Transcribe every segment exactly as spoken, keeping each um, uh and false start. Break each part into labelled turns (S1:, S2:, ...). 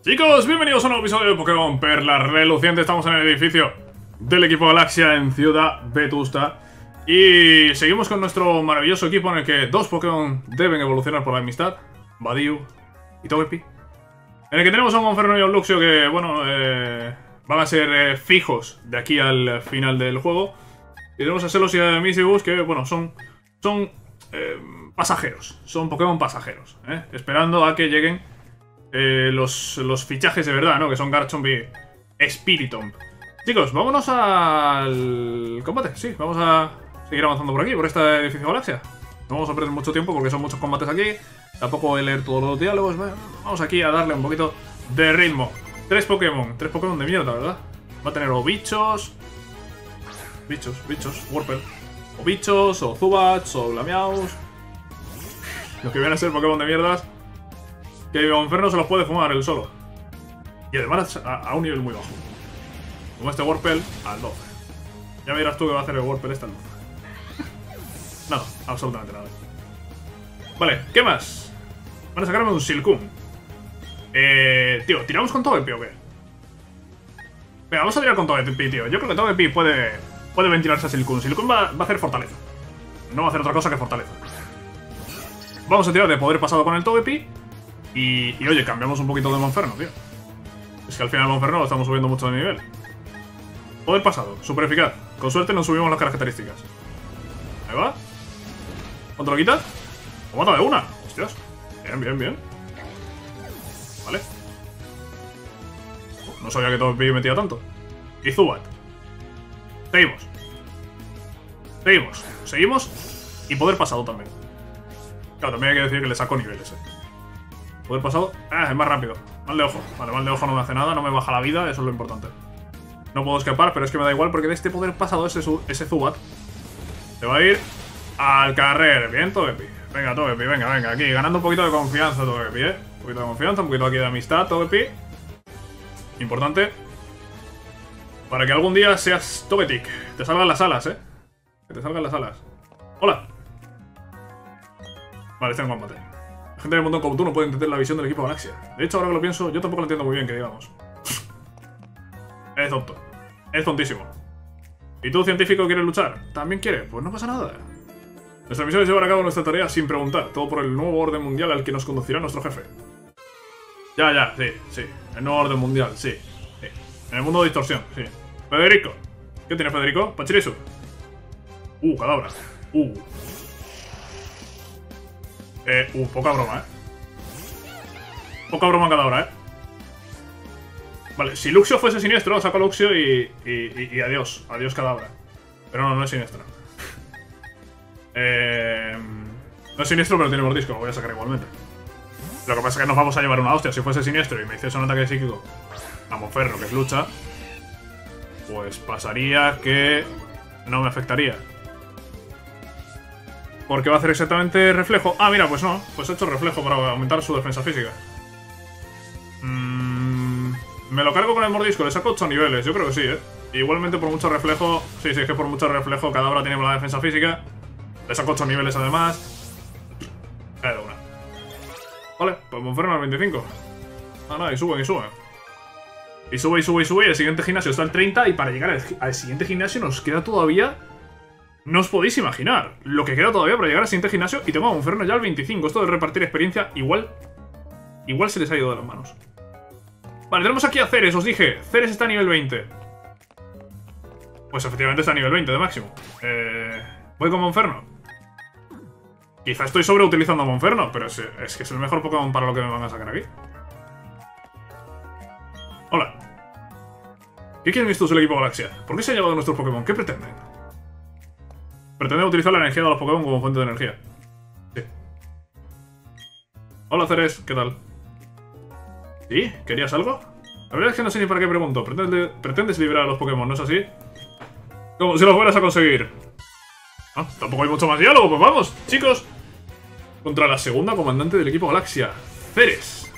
S1: Chicos, bienvenidos a un nuevo episodio de Pokémon Perla Reluciente. Estamos en el edificio del equipo Galaxia en Ciudad Vetusta. Y seguimos con nuestro maravilloso equipo en el que dos Pokémon deben evolucionar por la amistad: Badiou y Togepi. En el que tenemos a un Monferno y a un Luxio que, bueno, eh, van a ser eh, fijos de aquí al final del juego. Y tenemos a Celos y a Misibus que, bueno, son, son eh, pasajeros. Son Pokémon pasajeros, ¿eh? Esperando a que lleguen eh, los, los fichajes de verdad, ¿no? Que son Garchomp y Spiritomb. Chicos, vámonos al combate. Sí, vamos a seguir avanzando por aquí, por este edificio Galaxia. No vamos a perder mucho tiempo porque son muchos combates aquí. Tampoco voy a leer todos los diálogos. Vamos aquí a darle un poquito de ritmo. Tres Pokémon, tres Pokémon de mierda, ¿verdad? Va a tener o bichos... Bichos, bichos, Wurmple. O bichos, o Zubats, o Lamiaus. Los que vienen a ser Pokémon de mierdas que Monferno se los puede fumar él solo. Y además a, a un nivel muy bajo. Como este Wurmple al doce. Ya me dirás tú que va a hacer el Wurmple este al doce. Nada, absolutamente nada. Vale, ¿qué más? Van a sacarme un Silcoon. Eh, tío, ¿tiramos con Togepi o qué? Venga, vamos a tirar con Togepi, tío. Yo creo que Togepi puede, puede ventilarse a Silcoon. Silcoon va, va a hacer fortaleza. No va a hacer otra cosa que fortaleza. Vamos a tirar de poder pasado con el Togepi. Y, y oye, cambiamos un poquito de Monferno, tío. Es que al final Monferno lo estamos subiendo mucho de nivel. Poder pasado, super eficaz. Con suerte nos subimos las características. Ahí va. ¿Cuánto lo quita? ¡O mata de una! ¡Hostias! Bien, bien, bien. Vale. No sabía que Togepi metía tanto. Y Zubat. Seguimos. Seguimos. Seguimos. Y poder pasado también. Claro, también hay que decir que le saco niveles, eh. Poder pasado. Ah, es más rápido. Mal de ojo. Vale, mal de ojo no me hace nada, no me baja la vida, eso es lo importante. No puedo escapar, pero es que me da igual porque de este poder pasado ese, ese Zubat se va a ir al carrer. Bien, Togepi. Venga, Togepi, venga, venga, aquí, ganando un poquito de confianza, Togepi, eh. Un poquito de confianza, un poquito aquí de amistad, Togepi. Importante. Para que algún día seas Togetic. Te salgan las alas, eh. Que te salgan las alas. Hola. Vale, está en combate. La gente del mundo como tú no puede entender la visión del equipo Galaxia. De hecho, ahora que lo pienso, yo tampoco lo entiendo muy bien, que digamos. Es tonto. Es tontísimo. ¿Y tú, científico, quieres luchar? ¿También quieres? Pues no pasa nada. Nuestra misión es llevar a cabo nuestra tarea sin preguntar. Todo por el nuevo orden mundial al que nos conducirá nuestro jefe. Ya, ya, sí, sí. El nuevo orden mundial, sí. sí. En el mundo de distorsión, sí. Federico. ¿Qué tiene Federico? Pachirisu. Uh, Kadabra. Uh. Eh, uh, poca broma, eh. Poca broma en Kadabra, eh. Vale, si Luxio fuese siniestro, saco a Luxio y, y, y, y adiós. Adiós Kadabra. Pero no, no es siniestro. eh, no es siniestro, pero tiene mordisco. Lo voy a sacar igualmente. Lo que pasa es que nos vamos a llevar una hostia. Si fuese siniestro y me hiciese un ataque psíquico a Monferno, que es lucha, pues pasaría que no me afectaría. Porque va a hacer exactamente reflejo. Ah, mira, pues no. Pues he hecho reflejo para aumentar su defensa física. Mm, me lo cargo con el mordisco. Le saco ocho niveles. Yo creo que sí, ¿eh? Igualmente por mucho reflejo. Sí, sí, es que por mucho reflejo Kadabra tiene buena defensa física. Le saco ocho niveles además. Eh, de una. Vale, pues Monferno al veinticinco. Ah, nada, y suben y suben. Y sube y sube y sube. Y el siguiente gimnasio está al treinta. Y para llegar al, al siguiente gimnasio nos queda todavía... No os podéis imaginar lo que queda todavía para llegar al siguiente gimnasio. Y tengo a Monferno ya al veinticinco. Esto de repartir experiencia igual... Igual se les ha ido de las manos. Vale, tenemos aquí a Ceres, os dije. Ceres está a nivel veinte. Pues efectivamente está a nivel veinte de máximo. Eh, voy con Monferno. Quizá estoy sobreutilizando a Monferno, pero es, es que es el mejor Pokémon para lo que me van a sacar aquí. Hola. ¿Qué quieren estos del equipo Galaxia? ¿Por qué se han llevado nuestros Pokémon? ¿Qué pretenden? Pretenden utilizar la energía de los Pokémon como fuente de energía. Sí. Hola, Ceres, ¿qué tal? ¿Sí? ¿Querías algo? La verdad es que no sé ni para qué pregunto. Pretendes, pretendes liberar a los Pokémon, ¿no es así? Como si los fueras a conseguir. Ah, tampoco hay mucho más diálogo, pues vamos, chicos. Contra la segunda comandante del equipo Galaxia, Ceres.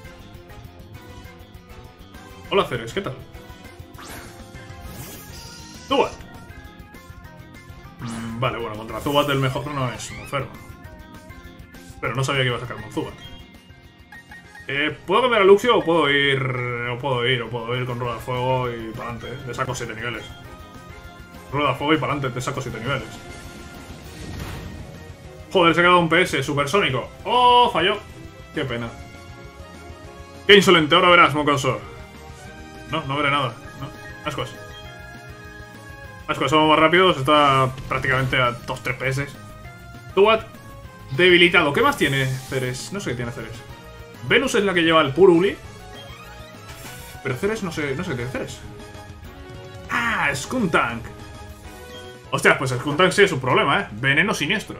S1: Hola, Ceres, ¿qué tal? Zubat. Mm, vale, bueno, contra Zubat el mejor no es Monferno. Pero no sabía que iba a sacar con Zubat. Eh, ¿Puedo cambiar a Luxio o puedo ir... O puedo ir, o puedo ir con Rueda de Fuego y para adelante, ¿eh? Le saco siete niveles. Rueda de Fuego y para adelante, te saco siete niveles. Joder, se ha quedado un P S supersónico. ¡Oh! Falló. Qué pena. Qué insolente, ahora verás, mocoso. No, no veré nada. No. Ascuas. Ascuas, somos más rápidos. Está prácticamente a dos tres P S. Tuat debilitado. ¿Qué más tiene Ceres? No sé qué tiene Ceres. Venus es la que lleva el Puruli. Pero Ceres no sé, no sé qué tiene Ceres. Ah, Skuntank. Hostia, pues Skuntank sí es un problema, ¿eh? Veneno siniestro.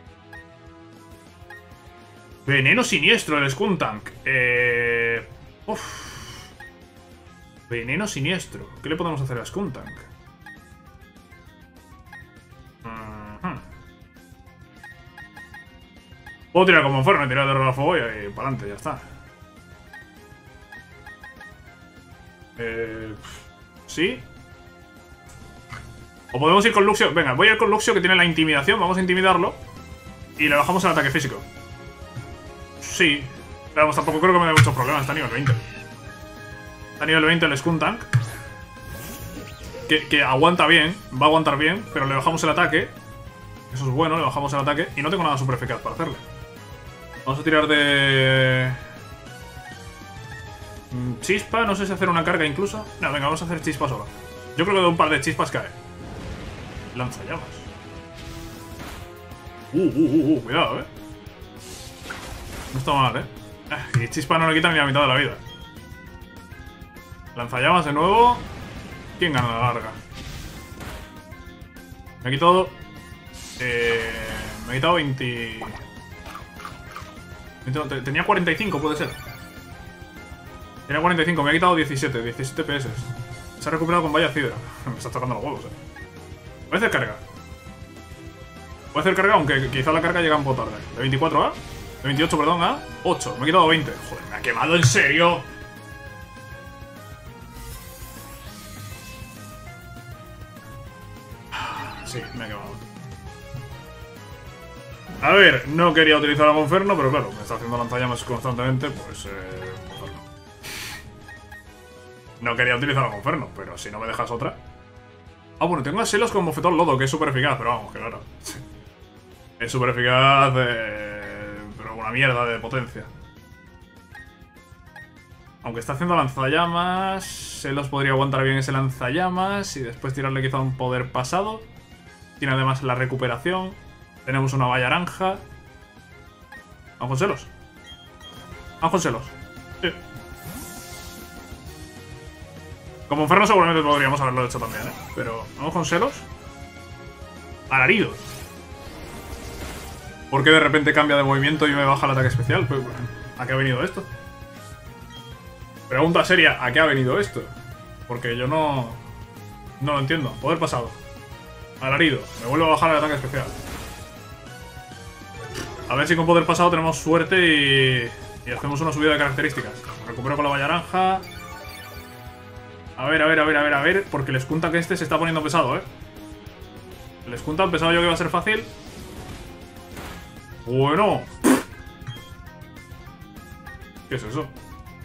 S1: Veneno siniestro el Skuntank. Eh... Uf. Veneno siniestro. ¿Qué le podemos hacer a Skuntank? Uh-huh. Puedo tirar como Inferno, tirar de Rueda de Fuego y para adelante, ya está. Eh... ¿Sí? O podemos ir con Luxio. Venga, voy a ir con Luxio que tiene la intimidación. Vamos a intimidarlo. Y le bajamos el ataque físico. Sí. Pero vamos, tampoco creo que me dé muchos problemas. Está a nivel veinte. Está a nivel veinte el Skuntank. Que, que aguanta bien. Va a aguantar bien. Pero le bajamos el ataque. Eso es bueno, le bajamos el ataque. Y no tengo nada super eficaz para hacerle. Vamos a tirar de... Chispa. No sé si hacer una carga incluso. No, venga, vamos a hacer chispa solo. Yo creo que de un par de chispas cae. Lanzallamas. Uh, uh, uh, uh, cuidado, eh. No está mal, eh. Y chispa no le quitan ni la mitad de la vida. Lanzallamas de nuevo. ¿Quién gana la larga? Me he quitado... Eh, me he quitado veinte... Tenía cuarenta y cinco, puede ser. Tenía cuarenta y cinco, me he quitado diecisiete. diecisiete P S. Se ha recuperado con vaya cidra. Me está tocando los huevos, eh. Voy a hacer carga. Voy a hacer carga, aunque quizá la carga llega un poco tarde. De veinticuatro a... De veintiocho, perdón, a ocho. Me he quitado veinte. Joder, me ha quemado, ¿en serio? Sí, me ha quemado. A ver, no quería utilizar a Monferno, pero claro, me está haciendo lanzallamas constantemente, pues... Eh, Monferno. No quería utilizar a Monferno, pero si no me dejas otra... Ah, bueno, tengo a Selos con Bofetón Lodo, que es súper eficaz, pero vamos, que claro. Es súper eficaz, eh, pero una mierda de potencia. Aunque está haciendo lanzallamas, Selos podría aguantar bien ese lanzallamas y después tirarle quizá un poder pasado. Tiene además la recuperación. Tenemos una valla naranja. Vamos con Selos. Vamos con Selos. Sí. Como Inferno seguramente podríamos haberlo hecho también, ¿eh? Pero vamos con Selos. Alarido. ¿Por qué de repente cambia de movimiento y me baja el ataque especial? Pues, ¿a qué ha venido esto? Pregunta seria, ¿a qué ha venido esto? Porque yo no... No lo entiendo. Poder pasado. Alarido. Me vuelvo a bajar el ataque especial. A ver si con poder pasado tenemos suerte y... Y hacemos una subida de características. Recupero con la valla naranja. A ver, a ver, a ver, a ver, a ver. Porque el Skuntank este se está poniendo pesado, ¿eh? El Skuntank pensaba yo que iba a ser fácil. Bueno. ¿Qué es eso?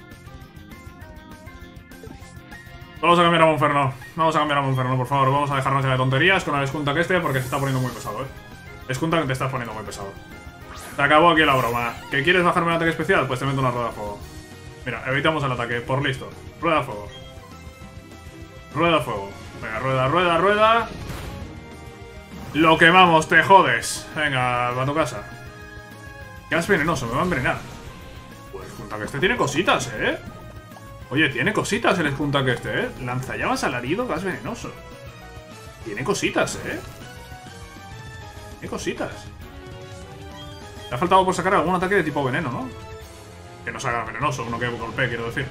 S1: Vamos a cambiar a Monferno. Vamos a cambiar a Monferno, por favor. Vamos a dejarnos de tonterías con el Skuntank este porque se está poniendo muy pesado, ¿eh? Skuntank te está poniendo muy pesado. Se acabó aquí la broma. ¿Que quieres bajarme el ataque especial? Pues te meto una rueda de fuego. Mira, evitamos el ataque, por listo. Rueda de fuego. Rueda de fuego. Venga, rueda, rueda, rueda. Lo quemamos, te jodes. Venga, va a tu casa. Gas venenoso, me va a envenenar. Pues el Skuntank este tiene cositas, ¿eh? Oye, tiene cositas el Skuntank este, ¿eh? Lanzallamas alarido, gas venenoso. Tiene cositas, ¿eh? Tiene cositas. Le ha faltado por sacar algún ataque de tipo veneno, ¿no? Que no salga venenoso, uno que golpee, quiero decir.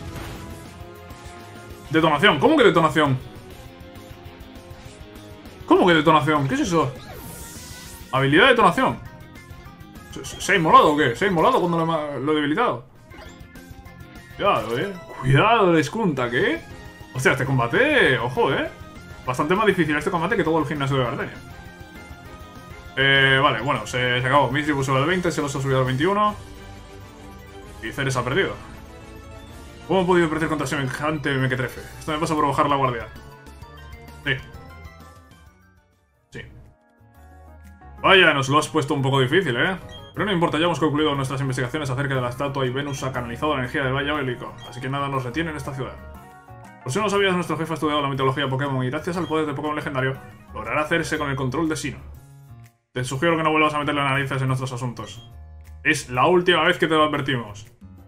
S1: Detonación. ¿Cómo que detonación? ¿Cómo que detonación? ¿Qué es eso? Habilidad de detonación. ¿Se, se ha inmolado o qué? ¿Se ha inmolado cuando lo he, lo he debilitado? Cuidado, eh. Cuidado el Skuntank, eh. Hostia, este combate... Ojo, eh. Bastante más difícil este combate que todo el gimnasio de Gardenia. Eh, vale, bueno, se, se acabó. Misty sube al veinte, se los ha subido al veintiuno. Y Ceres ha perdido. ¿Cómo he podido perder contra semejante mequetrefe? Esto me pasa por bajar la guardia. Sí. Sí. Vaya, nos lo has puesto un poco difícil, ¿eh? Pero no importa, ya hemos concluido nuestras investigaciones acerca de la estatua y Venus ha canalizado la energía del Valle Bélico, así que nada nos retiene en esta ciudad. Por si no lo sabías, nuestro jefe ha estudiado la mitología Pokémon y gracias al poder de Pokémon legendario, logrará hacerse con el control de Sinnoh. Te sugiero que no vuelvas a meterle narices en nuestros asuntos. Es la última vez que te lo advertimos.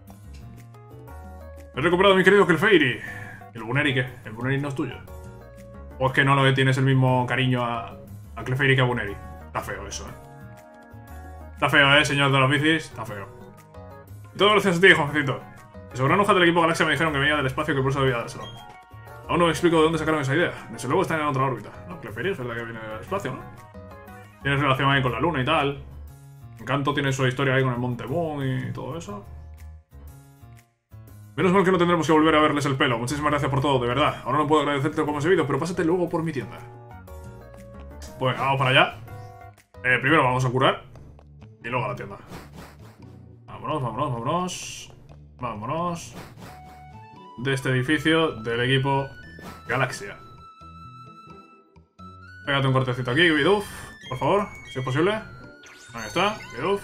S1: He recuperado a mi querido Clefairy. ¿El Buneri qué? ¿El Buneri no es tuyo? ¿O es que no le tienes el mismo cariño a, a Clefairy que a Buneri? Está feo eso, ¿eh? Está feo, ¿eh, señor de los bicis? Está feo. Y todo gracias a ti, jovencito. Los granujas del equipo Galaxia me dijeron que venía del espacio y que por eso debía dárselo. Aún no me explico de dónde sacaron esa idea. Desde luego están en otra órbita. No, Clefairy es verdad que viene del espacio, ¿no? Tienes relación ahí con la luna y tal. Encanto tiene su historia ahí con el Monte Moon y todo eso. Menos mal que no tendremos que volver a verles el pelo. Muchísimas gracias por todo, de verdad. Ahora no puedo agradecerte como ese vídeo, pero pásate luego por mi tienda. Pues vamos para allá. Eh, primero vamos a curar. Y luego a la tienda. Vámonos, vámonos, vámonos. Vámonos. De este edificio del equipo Galaxia. Pégate un cortecito aquí, Bidoof. Por favor, si es posible. Ahí está, Bidoof.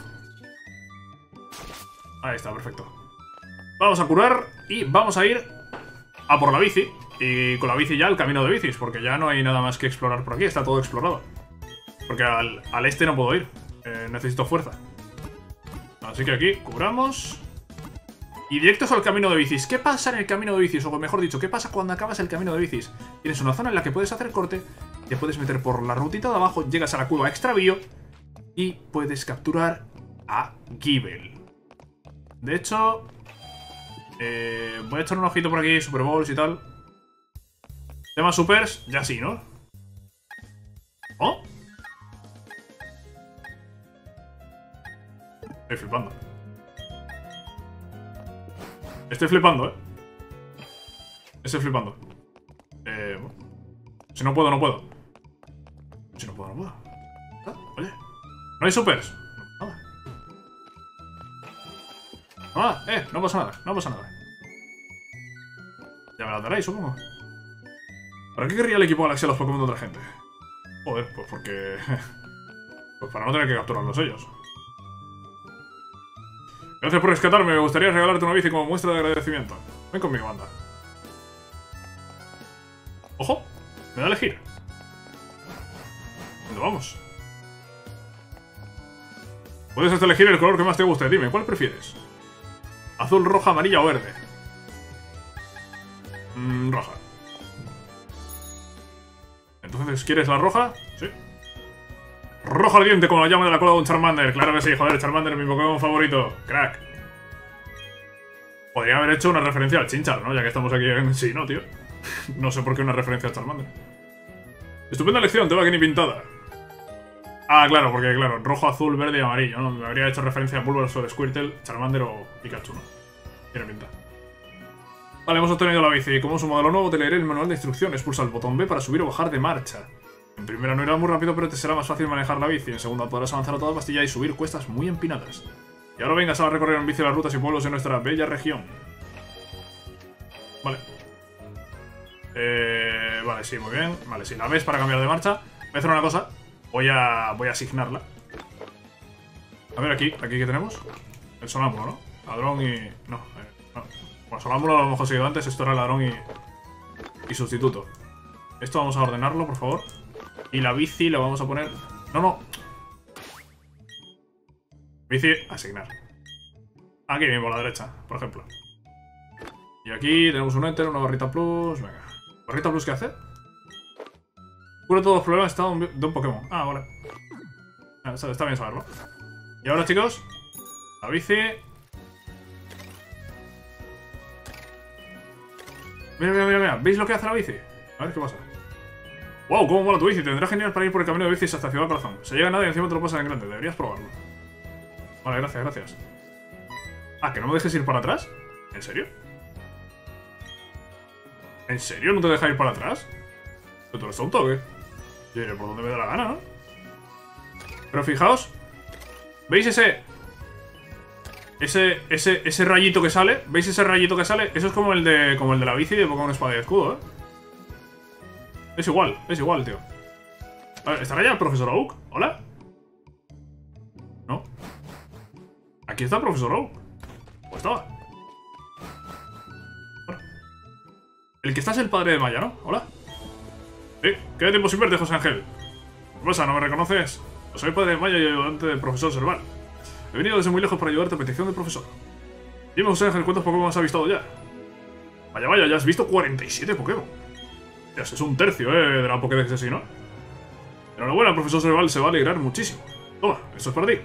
S1: Ahí está, perfecto. Vamos a curar y vamos a ir a por la bici. Y con la bici ya al camino de bicis, porque ya no hay nada más que explorar por aquí, está todo explorado. Porque al, al este no puedo ir. Eh, necesito fuerza. Así que aquí, cubramos. Y directos al camino de bicis. ¿Qué pasa en el camino de bicis? O mejor dicho, ¿qué pasa cuando acabas el camino de bicis? Tienes una zona en la que puedes hacer corte, te puedes meter por la rutita de abajo, llegas a la cueva extravío y puedes capturar a Gible. De hecho, eh, voy a echar un ojito por aquí, Super Bowls y tal. Tema supers, ya sí, ¿no? ¿Oh? Estoy flipando. Estoy flipando, ¿eh? Estoy flipando. Eh... Si no puedo, no puedo. Si no puedo, no puedo. Ah, oye. ¿No hay supers? Nada. Ah, eh, no pasa nada, no pasa nada. Ya me la daréis, supongo. ¿Para qué querría el equipo Galaxia los Pokémon de otra gente? Joder, pues porque... pues para no tener que capturarlos ellos. Gracias por rescatarme, me gustaría regalarte una bici como muestra de agradecimiento. Ven conmigo, anda. ¡Ojo! Me da a elegir. ¿Dónde vamos? Puedes hasta elegir el color que más te guste. Dime, ¿cuál prefieres? Azul, roja, amarilla o verde. Mm, roja. Entonces, ¿quieres la roja? Sí. Rojo ardiente como la llama de la cola de un Charmander. Claro que sí, joder, Charmander es mi Pokémon favorito. Crack. Podría haber hecho una referencia al Chinchar, ¿no? Ya que estamos aquí en... Sí, ¿no, tío? No sé por qué una referencia al Charmander. Estupenda elección, te va que ni pintada. Ah, claro, porque claro, rojo, azul, verde y amarillo, ¿no? Me habría hecho referencia a Bulbasaur, Squirtle, Charmander o Pikachu, ¿no? Tiene pinta. Vale, hemos obtenido la bici. Como es un modelo nuevo, te leeré el manual de instrucciones. Pulsa el botón B para subir o bajar de marcha. En primera no irá muy rápido, pero te será más fácil manejar la bici. En segunda podrás avanzar a toda pastilla y subir cuestas muy empinadas. Y ahora vengas a recorrer en bici las rutas y pueblos de nuestra bella región. Vale. Eh, vale, sí, muy bien. Vale, sí, la ves para cambiar de marcha. Voy a hacer una cosa. Voy a, voy a asignarla. A ver, aquí, aquí que tenemos. El sonámbulo, ¿no? Ladrón y... No, eh, no. Bueno, sonámbulo lo hemos conseguido antes. Esto era ladrón y... y sustituto. Esto vamos a ordenarlo, por favor. Y la bici la vamos a poner... No, no. Bici, asignar. Aquí mismo, a la derecha, por ejemplo. Y aquí tenemos un enter, una barrita plus. Venga. ¿Barrita plus qué hace? Cura todos los problemas de un, de un Pokémon. Ah, vale. Ah, está, está bien saberlo. Y ahora, chicos, la bici. Mira, mira, mira, mira. ¿Veis lo que hace la bici? A ver qué pasa. ¡Wow! ¿Cómo mola tu bici? Tendrá genial para ir por el camino de bicis hasta Ciudad Corazón. Se llega a nada y encima te lo pasas en grande. Deberías probarlo. Vale, gracias, gracias. Ah, ¿que no me dejes ir para atrás? ¿En serio? ¿En serio? ¿No te deja ir para atrás? ¿Pero tú eres tonto o qué? Yo iré por donde me da la gana, ¿no? Pero fijaos. ¿Veis ese...? Ese, ese, ese rayito que sale, ¿veis ese rayito que sale? Eso es como el de como el de la bici de Pokémon Espada y Escudo, ¿eh? Es igual, es igual, tío. A ver, ¿estará ya el profesor Oak? ¿Hola? ¿No? Aquí está el profesor Oak. Pues estaba. Bueno. El que está es el padre de Maya, ¿no? ¿Hola? Sí, ¿qué tiempo sin verte, José Ángel? ¿Qué pasa? ¿No me reconoces? Pues soy padre de Maya y ayudante del profesor Serval. He venido desde muy lejos para ayudarte a petición del profesor. Dime, José Ángel, ¿cuántos Pokémon has avistado ya? Vaya, vaya, ya has visto cuarenta y siete Pokémon. Ya, es un tercio, eh, de la Pokédex así, ¿no? Enhorabuena, el profesor Serval se va a alegrar muchísimo. Toma, esto es para ti.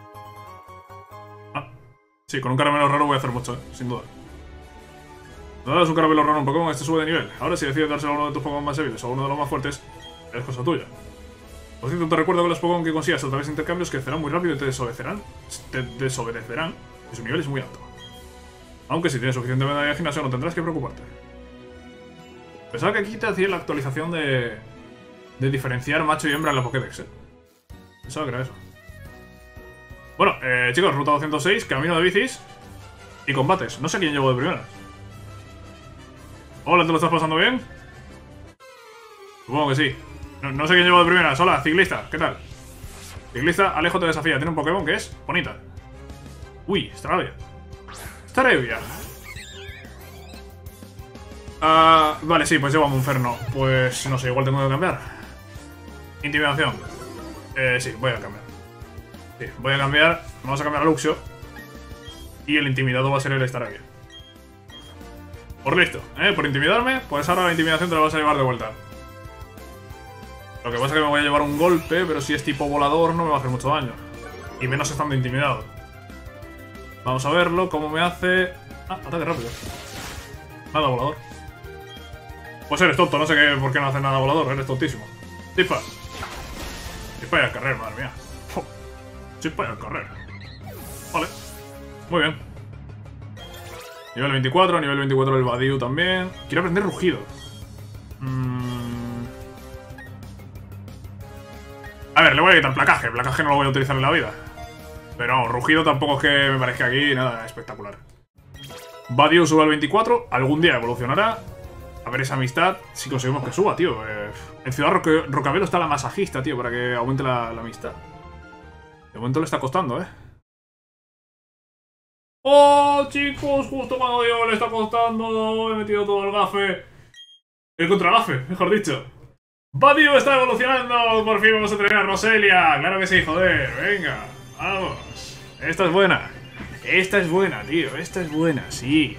S1: Ah, sí, con un caramelo raro voy a hacer mucho, eh, sin duda. No das un caramelo raro a un Pokémon, este sube de nivel. Ahora, si decides dárselo a uno de tus Pokémon más débiles o a uno de los más fuertes, es cosa tuya. Por cierto, te recuerdo que los Pokémon que consigas a través de intercambios crecerán muy rápido y te desobedecerán. Te desobedecerán y su nivel es muy alto. Aunque si tienes suficiente medalla de gimnasio no tendrás que preocuparte. Pensaba que aquí te hacía la actualización de... de diferenciar macho y hembra en la Pokédex, eh. Pensaba que era eso. Bueno, eh, chicos, ruta doscientos seis, camino de bicis y combates. No sé quién llevo de primera. Hola, ¿te lo estás pasando bien? Supongo que sí. No, no sé quién llevo de primeras. Hola, ciclista, ¿qué tal? Ciclista, Alejo te desafía. Tiene un Pokémon que es bonita. Uy, Staravia. Staravia. Ah, vale, sí, pues llevo a Monferno. Pues no sé, igual tengo que cambiar. Intimidación. Eh, sí, voy a cambiar. Sí, voy a cambiar. Vamos a cambiar a Luxio. Y el intimidado va a ser el Staravia. Por listo, ¿eh? Por intimidarme, pues ahora la intimidación te la vas a llevar de vuelta. Lo que pasa es que me voy a llevar un golpe, pero si es tipo volador no me va a hacer mucho daño. Y menos estando intimidado. Vamos a verlo, cómo me hace... Ah, ataque rápido. Nada volador. Pues eres tonto, no sé qué, por qué no hace nada volador, eres tontísimo. Chispa. Chispa y al carrer, madre mía. Oh. Chispa y al carrer. Vale. Muy bien. Nivel veinticuatro, nivel veinticuatro del Badiou también. Quiero aprender rugido. Mmm... A ver, le voy a quitar placaje. Placaje no lo voy a utilizar en la vida. Pero no, rugido tampoco es que me parezca aquí nada espectacular. Badiou sube al veinticuatro. Algún día evolucionará. A ver esa amistad. Si conseguimos que suba, tío. Eh, en Ciudad Roque, Rocabelo está la masajista, tío, para que aumente la, la amistad. De momento le está costando, ¿eh? ¡Oh, chicos! Justo cuando yo le está costando. He metido todo el gafe. El contragafe, mejor dicho. Badiou está evolucionando. Por fin vamos a tener a Roselia. Claro que sí, joder. Venga, vamos. Esta es buena. Esta es buena, tío. Esta es buena, sí.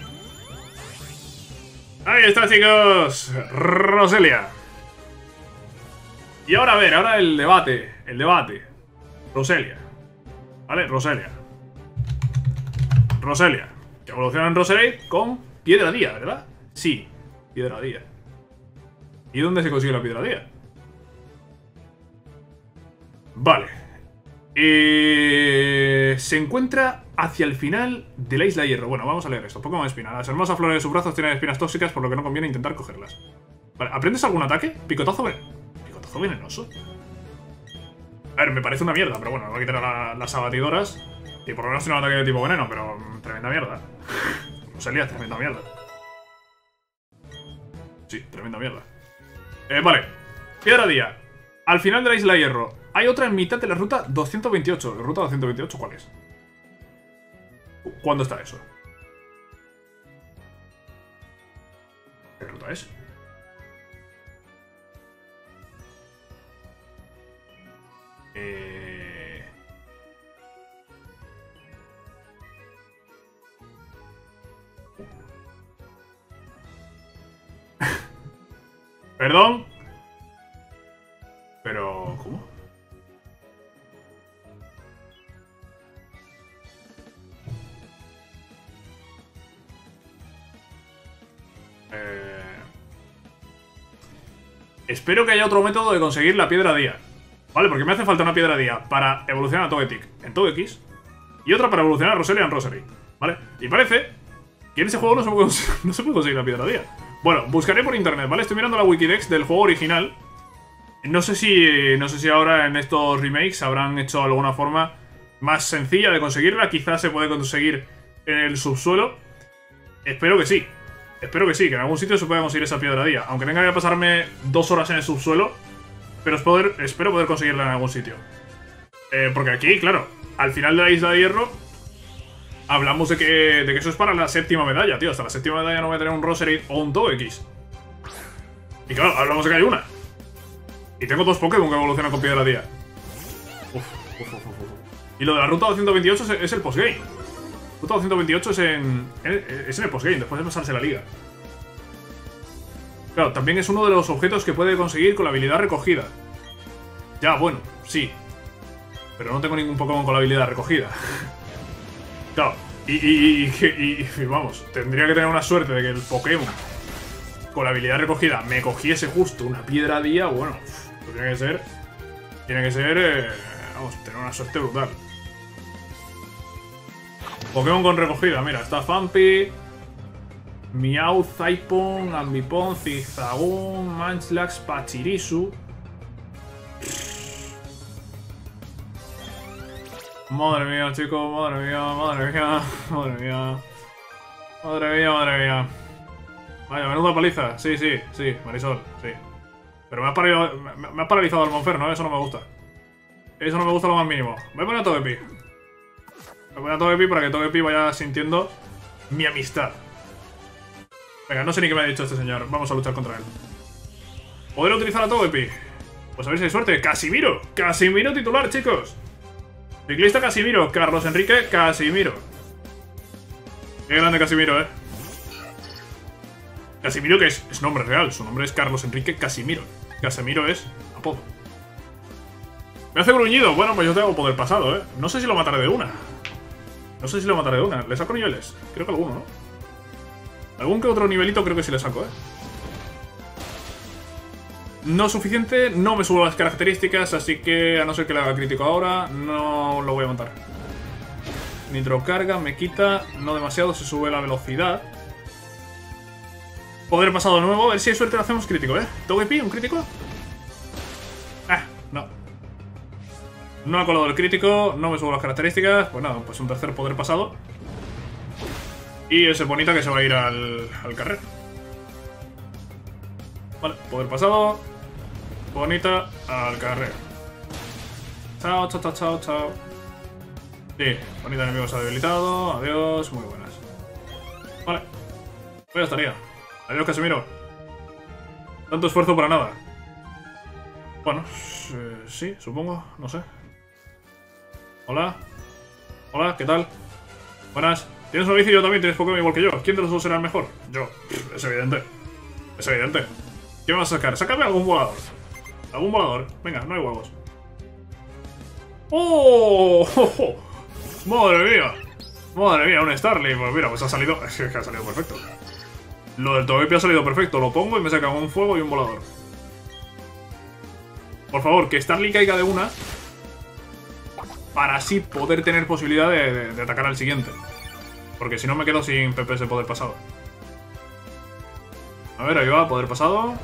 S1: Ahí está, chicos. Roselia. Y ahora, a ver, ahora el debate. El debate. Roselia. ¿Vale? Roselia. Roselia. Que evoluciona en Roserade con Piedra Día, ¿verdad? Sí, Piedra Día. ¿Y dónde se consigue la Piedra Día? Vale. Eh, se encuentra hacia el final de la Isla Hierro. Bueno, vamos a leer esto. Pokémon Espina. Las hermosas flores de sus brazos tienen espinas tóxicas, por lo que no conviene intentar cogerlas. Vale, ¿aprendes algún ataque? Picotazo ven... Picotazo venenoso. A ver, me parece una mierda, pero bueno, voy a quitar la, las abatidoras. Y por lo menos tiene un ataque de tipo veneno, pero mmm, tremenda mierda. Roselia, tremenda mierda. Sí, tremenda mierda. Eh, vale. Piedra Día. Al final de la Isla Hierro. Hay otra en mitad de la ruta doscientos veintiocho. ¿La ruta doscientos veintiocho cuál es? ¿Cuándo está eso? ¿Qué ruta es? Eh... Perdón. Pero... ¿cómo? Eh... Espero que haya otro método de conseguir la Piedra Día. Vale, porque me hace falta una Piedra Día para evolucionar a Togetic en Togekiss y otra para evolucionar a Roselia en Roserade. Vale, y parece que en ese juego no se puede, no se puede conseguir la Piedra Día. Bueno, buscaré por internet, ¿vale? Estoy mirando la Wikidex del juego original. No sé si no sé si ahora en estos remakes habrán hecho alguna forma más sencilla de conseguirla. Quizás se puede conseguir en el subsuelo. Espero que sí. Espero que sí, que en algún sitio se pueda conseguir esa piedra día. Aunque tenga que pasarme dos horas en el subsuelo. Pero es poder, espero poder conseguirla en algún sitio. Eh, porque aquí, claro, al final de la isla de hierro hablamos de que, de que eso es para la séptima medalla, tío. Hasta la séptima medalla no voy a tener un Roserade o un Togekiss. Y claro, hablamos de que hay una. Y tengo dos Pokémon que evolucionan con piedra día. Uf, uf, uf, uf. Y lo de la ruta doscientos veintiocho es, es el postgame. Ruta doscientos veintiocho es en, es en el postgame, después de pasarse la liga. Claro, también es uno de los objetos que puede conseguir con la habilidad recogida. Ya, bueno, sí. Pero no tengo ningún Pokémon con la habilidad recogida. Claro, y, y, y, y, y vamos, tendría que tener una suerte de que el Pokémon con la habilidad recogida me cogiese justo una piedra día. Bueno, pues tiene que ser... Tiene que ser... Eh, vamos, tener una suerte brutal. Pokémon con recogida, mira, está Fampi, Miau, Zaipon, Ambipon, Zigzagoon, Munchlax, Pachirisu. Madre mía, chicos, madre mía, madre mía, madre mía. Madre mía, madre mía. Vaya, menuda paliza. Sí, sí, sí, Marisol, sí. Pero me ha paralizado, me, me ha paralizado el Monferno, ¿no? Eso no me gusta. Eso no me gusta lo más mínimo. Voy a poner a Togepi. Voy a poner a Togepi para que Togepi vaya sintiendo mi amistad. Venga, no sé ni qué me ha dicho este señor. Vamos a luchar contra él. ¿Podré utilizar a Togepi? Pues a ver si hay suerte. ¡Casimiro! ¡Casimiro titular, chicos! Ciclista Casimiro. Carlos Enrique Casimiro. Qué grande Casimiro, eh. Casimiro, que es, es nombre real. Su nombre es Carlos Enrique Casimiro. Casimiro es apodo. Me hace gruñido. Bueno, pues yo tengo poder pasado, eh. No sé si lo mataré de una. No sé si lo mataré de una. ¿Le saco niveles? Creo que alguno, ¿no? Algún que otro nivelito creo que sí le saco, eh. No suficiente, no me subo las características, así que a no ser que le haga crítico ahora, no lo voy a montar. Nitrocarga me quita, no demasiado, se sube la velocidad. Poder pasado de nuevo, a ver si hay suerte le hacemos crítico, ¿eh? ¿Togepi, un crítico? Ah, no. No ha colado el crítico, no me subo las características, pues nada, pues un tercer poder pasado. Y ese bonita que se va a ir al, al carrer. Vale, poder pasado. Bonita al carrer. Chao, chao, chao, chao, chao. Sí, bonita enemigo se ha debilitado. Adiós, muy buenas. Vale. Pues ya estaría. Adiós, Casimiro. Tanto esfuerzo para nada. Bueno, eh, sí, supongo, no sé. Hola. Hola, ¿qué tal? Buenas. ¿Tienes una bici y yo también? ¿Tienes Pokémon igual que yo? ¿Quién de los dos será el mejor? Yo. Es evidente. Es evidente. ¿Qué me vas a sacar? Sácame algún volador. Algún volador. Venga, no hay huevos. ¡Oh! ¡Oh! ¡Oh! ¡Madre mía! Madre mía, un Starly. Pues mira, pues ha salido... Es que ha salido perfecto. Lo del Togepi ha salido perfecto. Lo pongo y me saca un fuego y un volador. Por favor, que Starly caiga de una. Para así poder tener posibilidad de, de, de atacar al siguiente. Porque si no me quedo sin P P S poder pasado. A ver, ahí va, poder pasado.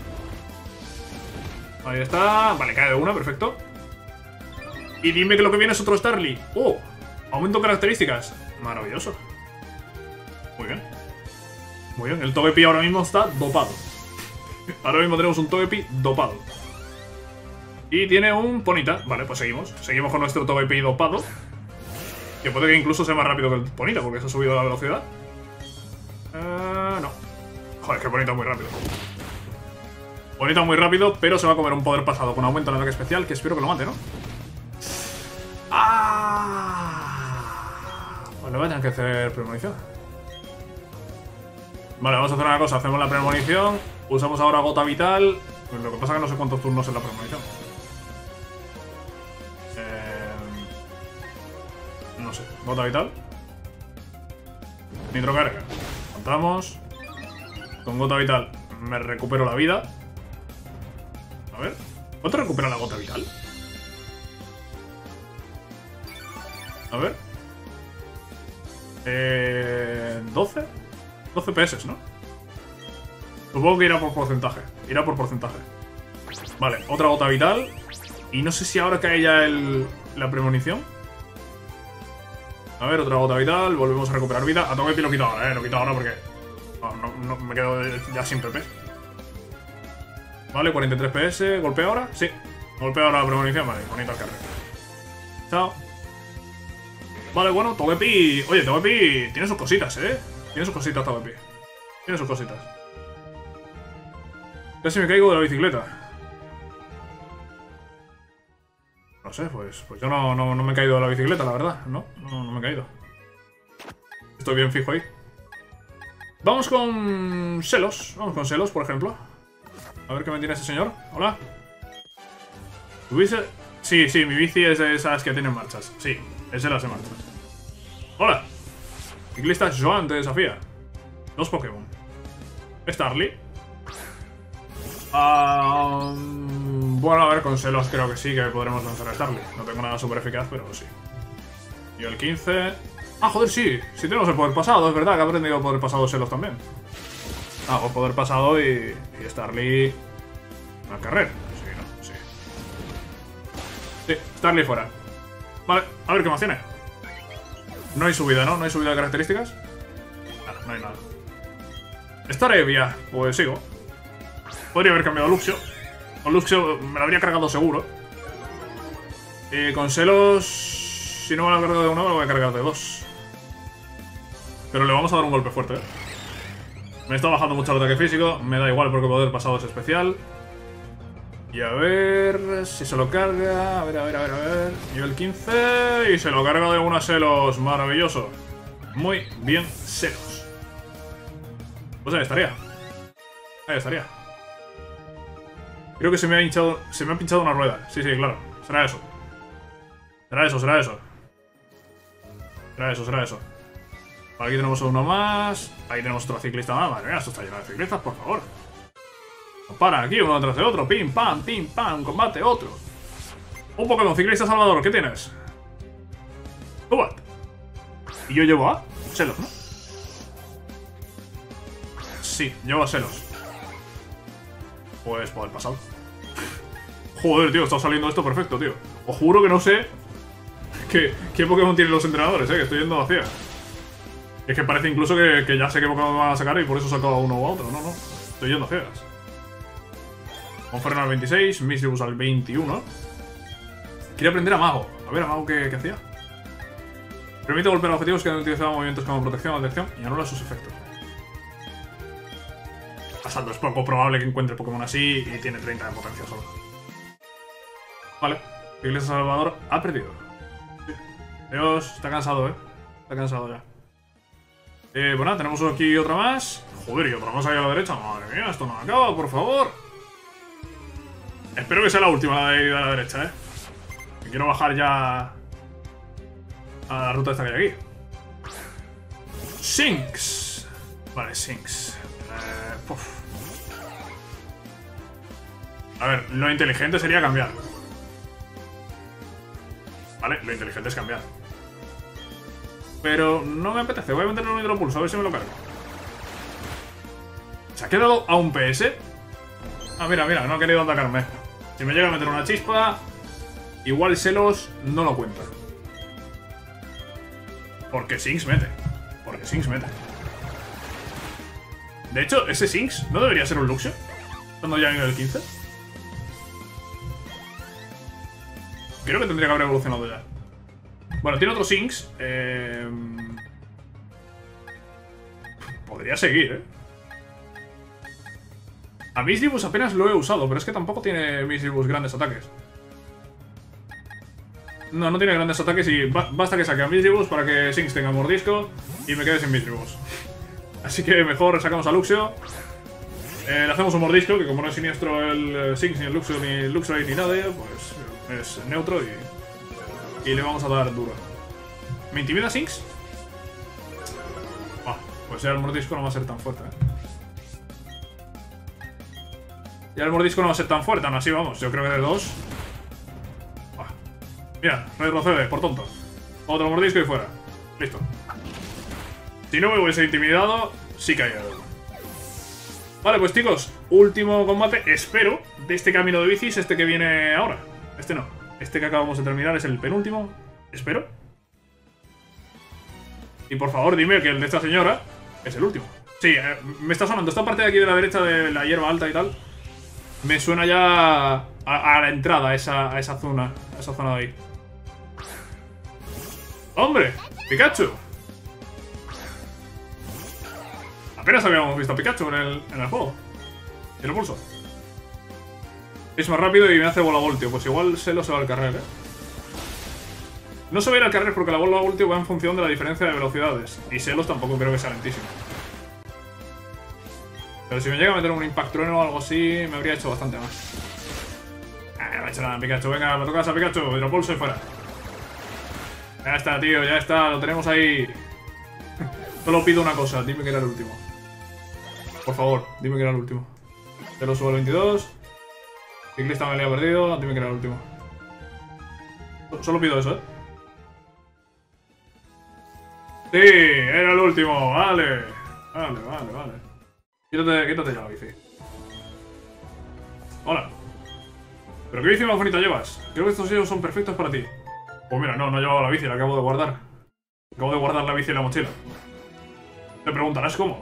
S1: Ahí está. Vale, cae de una, perfecto. Y dime que lo que viene es otro Starly. ¡Oh! Aumento características. Maravilloso. Muy bien. Muy bien, el Togepi ahora mismo está dopado. Ahora mismo tenemos un Togepi dopado. Y tiene un Ponyta. Vale, pues seguimos. Seguimos con nuestro Togepi dopado. Que puede que incluso sea más rápido que el Ponyta, porque se ha subido la velocidad. Eh, no. Joder, que Ponyta muy rápido. Ponyta muy rápido, pero se va a comer un poder pasado con aumento en ataque especial, que espero que lo mate, ¿no? ¡Ah! Vale, voy a tener que hacer premonición. Vale, vamos a hacer una cosa. Hacemos la premonición. Usamos ahora gota vital. Pues lo que pasa es que no sé cuántos turnos en la premonición. Eh, no sé. Gota vital. Nitrocarga. Contamos. Con gota vital me recupero la vida. A ver. ¿Cuánto recupera la gota vital? A ver. Eh, ¿doce? doce P S, ¿no? Supongo que irá por porcentaje. Irá por porcentaje. Vale, otra gota vital. Y no sé si ahora cae ya el, la premonición. A ver, otra gota vital. Volvemos a recuperar vida. A Togepi lo quito ahora, eh. Lo quito ahora porque... No, no, no me quedo ya sin P P. Vale, cuarenta y tres P S. ¿Golpea ahora? Sí. Golpea ahora la premonición. Vale, bonito el carril. Chao. Vale, bueno, Togepi... Oye, Togepi tiene sus cositas, eh. Tiene sus cositas, Togepi. Tiene sus cositas. Casi me caigo de la bicicleta. No sé, pues, pues yo no, no, no me he caído de la bicicleta, la verdad. No, no, no me he caído. Estoy bien fijo ahí. Vamos con Celos. Vamos con Celos, por ejemplo. A ver qué me tiene ese señor. Hola. ¿Tu bici? Sí, sí, mi bici es de esas que tienen marchas. Sí, es de las de marchas. Hola. Ciclista Joan te desafía. Dos Pokémon. Starly. Um, bueno, a ver, con Celos creo que sí que podremos lanzar a Starly. No tengo nada súper eficaz, pero sí. Y el quince... Ah, joder, sí. Sí tenemos el poder pasado, es verdad que he aprendido el poder pasado de Celos también. Ah, o poder pasado y, y Starly... A carrera. Sí, no, sí. Sí, Starly fuera. Vale, a ver qué más tiene. No hay subida, ¿no? No hay subida de características. Nada, no hay nada. Starevia, pues sigo. Podría haber cambiado a Luxio. Con Luxio me lo habría cargado seguro. Y con Celos, si no me lo he cargado de uno, me lo voy a cargar de dos. Pero le vamos a dar un golpe fuerte, ¿eh? Me está bajando mucho el ataque físico. Me da igual porque poder pasado es especial. Y a ver si se lo carga. A ver, a ver, a ver, a ver. Nivel quince. Y se lo carga de una Celos. Maravilloso. Muy bien, Celos. Pues ahí estaría. Ahí estaría. Creo que se me ha hinchado. Se me ha pinchado una rueda. Sí, sí, claro. Será eso. Será eso, será eso. Será eso, será eso. Aquí tenemos uno más. Ahí tenemos otro ciclista más. Madre mía, esto está lleno de ciclistas, por favor. No para aquí, uno detrás de otro. Pim, pam, pim, pam. Combate, otro. Un Pokémon ciclista Salvador. ¿Qué tienes? Zubat. Y yo llevo a Celos, ¿no? Sí, llevo a Celos. Pues poder pasado. Joder, tío, está saliendo esto perfecto, tío. Os juro que no sé qué, qué Pokémon tienen los entrenadores, eh, que estoy yendo hacia. Es que parece incluso que, que ya sé qué Pokémon van a sacar y por eso saco a uno u a otro. No, no. Estoy yendo a ciegas. Conferno al veintiséis, Misdreavus al veintiuno. Quería aprender a Mago. A ver, a Mago, ¿qué, qué hacía? Permite golpear objetivos que han utilizado movimientos como protección o atención y anula sus efectos. Asalto, es poco probable que encuentre Pokémon así y tiene treinta de potencia solo. Vale. Iglesia Salvador ha perdido. Sí. Dios, está cansado, eh. Está cansado ya. Eh, bueno, tenemos aquí otra más. Joder, y otra más ahí a la derecha. Madre mía, esto no acaba, por favor. Espero que sea la última la de ir a la derecha, eh. Que quiero bajar ya a la ruta esta que hay aquí. Sinks. Vale, Sinks. Eh, puf. A ver, lo inteligente sería cambiar. Vale, lo inteligente es cambiar. Pero no me apetece, voy a meterle un hidropulso, a ver si me lo cargo. ¿Se ha quedado a un P S? Ah, mira, mira, no ha querido atacarme. Si me llega a meter una chispa, igual Celos no lo cuenta. Porque Sinks mete. Porque Sinks mete. De hecho, ese Sinks no debería ser un Luxio. Cuando ya nivel quince. Creo que tendría que haber evolucionado ya. Bueno, tiene otro Sinks. Eh... Podría seguir, ¿eh? A Misdreavus apenas lo he usado, pero es que tampoco tiene Misdreavus grandes ataques. No, no tiene grandes ataques y ba basta que saque a Misdreavus para que Sinks tenga mordisco y me quede sin Misdreavus. Así que mejor sacamos a Luxio. Eh, le hacemos un mordisco, que como no es siniestro el Sinks, ni el Luxio, ni el Luxray, ni nadie, pues es neutro y, y le vamos a dar duro. ¿Me intimida Sinks? Ah, pues ya el mordisco no va a ser tan fuerte, ¿eh? Ya el mordisco no va a ser tan fuerte, aún así vamos, yo creo que de dos. Ah, mira, retrocede, por tonto. Otro mordisco y fuera. Listo. Si no me hubiese intimidado, sí que hay algo. Vale, pues chicos, último combate, espero, de este camino de bicis, este que viene ahora. Este no, este que acabamos de terminar es el penúltimo, espero. Y por favor, dime que el de esta señora es el último. Sí, eh, me está sonando. Esta parte de aquí de la derecha de la hierba alta y tal, me suena ya a, a la entrada, a esa, a esa zona. A esa zona de ahí. ¡Hombre! ¡Pikachu! Apenas habíamos visto a Pikachu en el, en el juego. Y lo pulso. Es más rápido y me hace bola voltio. Pues igual Selo se va al carrer, ¿eh? No se va a ir al carrer porque la bola voltio va en función de la diferencia de velocidades. Y Selos tampoco creo que sea lentísimo. Pero si me llega a meter un Impact Trueno o algo así, me habría hecho bastante más. Ah, no me ha hecho nada, Pikachu. Venga, me tocas a Pikachu. Hidropulso y fuera. Ya está, tío, ya está. Lo tenemos ahí. Solo pido una cosa. Dime que era el último. Por favor, dime que era el último. Te lo subo al veintidós. Ciclista me había perdido. Dime que era el último. Solo pido eso, ¿eh? Sí, era el último. Vale. Vale, vale, vale. Quítate, quítate ya la bici. Hola. ¿Pero qué bici más bonita llevas? Creo que estos sellos son perfectos para ti. Pues mira, no, no he llevado la bici, la acabo de guardar. Acabo de guardar la bici en la mochila. Te preguntarás cómo.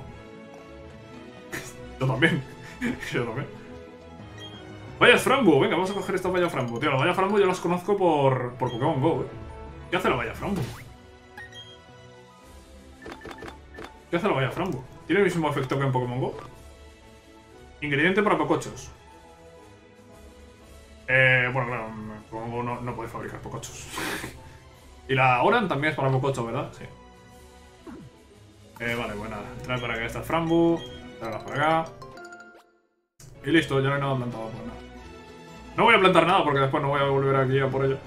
S1: Yo también. Yo también. Vallas Frambu, venga, vamos a coger esta valla Frambu. Tío, las vallas Frambu yo las conozco por, por Pokémon Go, eh. ¿Qué hace la valla Frambu? ¿Qué hace la valla Frambu? ¿Tiene el mismo efecto que en Pokémon Go? Ingrediente para Pocochos. Eh, bueno, claro, en Pokémon Go no, no puede fabricar Pocochos. Y la Oran también es para Pocochos, ¿verdad? Sí. Eh, vale, pues nada. Trae para acá esta Frambu. Trae para acá. Y listo, ya no hay nada plantado, pues nada. No voy a plantar nada porque después no voy a volver aquí a por ello.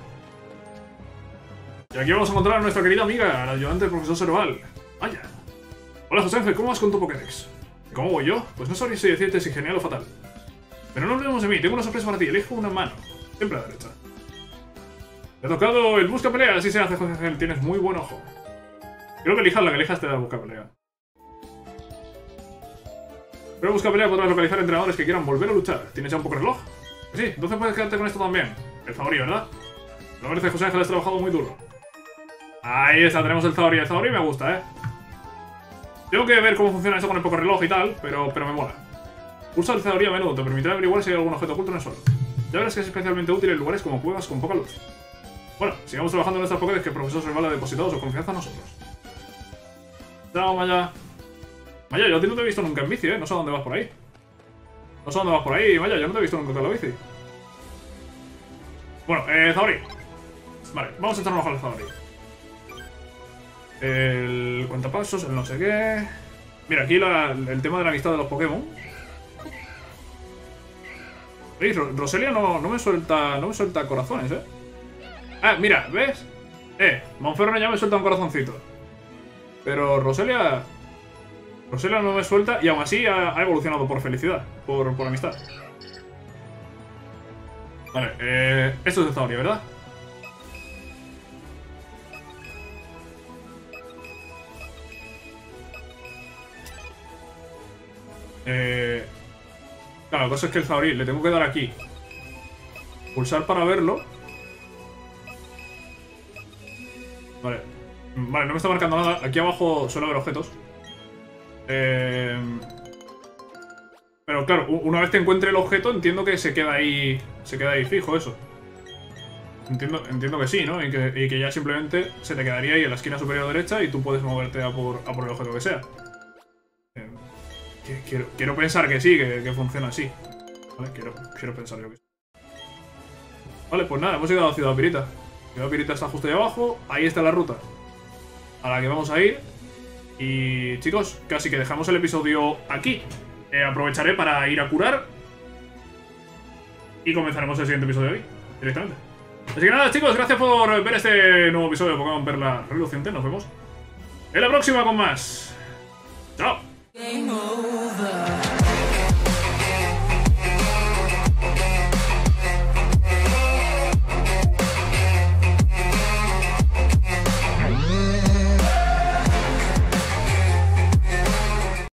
S1: Y aquí vamos a encontrar a nuestra querida amiga, la ayudante del profesor Serval. Vaya. Hola, José, ¿cómo vas con tu Pokédex? ¿Y cómo voy yo? Pues no sabría si decirte si genial o fatal. Pero no olvidemos de mí, tengo una sorpresa para ti, elijo una mano. Siempre a la derecha. Te ha tocado el busca pelea, así se hace, José, tienes muy buen ojo. Creo que elijas la que elijas te da busca pelea. Pero busca pelea podrás localizar entrenadores que quieran volver a luchar. ¿Tienes ya un Pokéreloj? Sí, entonces puedes quedarte con esto también. El Zaori, ¿verdad? Lo merece, José Ángel, has trabajado muy duro. Ahí está, tenemos el Zaori. El Zaori me gusta, ¿eh? Tengo que ver cómo funciona eso con el Pokéreloj y tal, pero, pero me mola. Pulsa el Zaori a menudo, te permitirá averiguar si hay algún objeto oculto en el suelo. Ya verás que es especialmente útil en lugares como cuevas con poca luz. Bueno, sigamos trabajando en nuestras Pokédex que el profesor Serval ha depositado su confianza en nosotros. Chao, Maya. Maya, yo a ti no te he visto nunca en bici, ¿eh? No sé a dónde vas por ahí. No sé a dónde vas por ahí, Maya, yo no te he visto nunca con la bici. Bueno, eh, Zaori. Vale, vamos a echar un ojo al Zaori. El cuentapasos, el no sé qué... Mira, aquí la, el tema de la amistad de los Pokémon. Ey, Roselia no, no me suelta no me suelta corazones, ¿eh? Ah, mira, ¿ves? Eh, Monferno ya me suelta un corazoncito. Pero Roselia... Roselia no me suelta y aún así ha, ha evolucionado por felicidad, por, por amistad. Vale, eh, esto es de Zaori, ¿verdad? Eh, claro, la cosa es que el Zaori le tengo que dar aquí. Pulsar para verlo. Vale. Vale, no me está marcando nada. Aquí abajo suele haber objetos. Eh, pero claro, una vez te encuentre el objeto, entiendo que se queda ahí. Se queda ahí fijo eso. Entiendo, entiendo que sí, ¿no? Y que, y que ya simplemente se te quedaría ahí en la esquina superior derecha y tú puedes moverte a por, a por el objeto que sea. Eh, quiero, quiero pensar que sí, que, que funciona así. Vale, quiero, quiero pensar yo que sí. Vale, pues nada, hemos llegado a Ciudad Pirita. Ciudad Pirita está justo ahí abajo. Ahí está la ruta a la que vamos a ir. Y chicos, casi que dejamos el episodio aquí. Eh, aprovecharé para ir a curar. Y comenzaremos el siguiente episodio ahí, directamente. Así que nada, chicos, gracias por ver este nuevo episodio de Pokémon Perla Reluciente. Nos vemos en la próxima con más. Chao.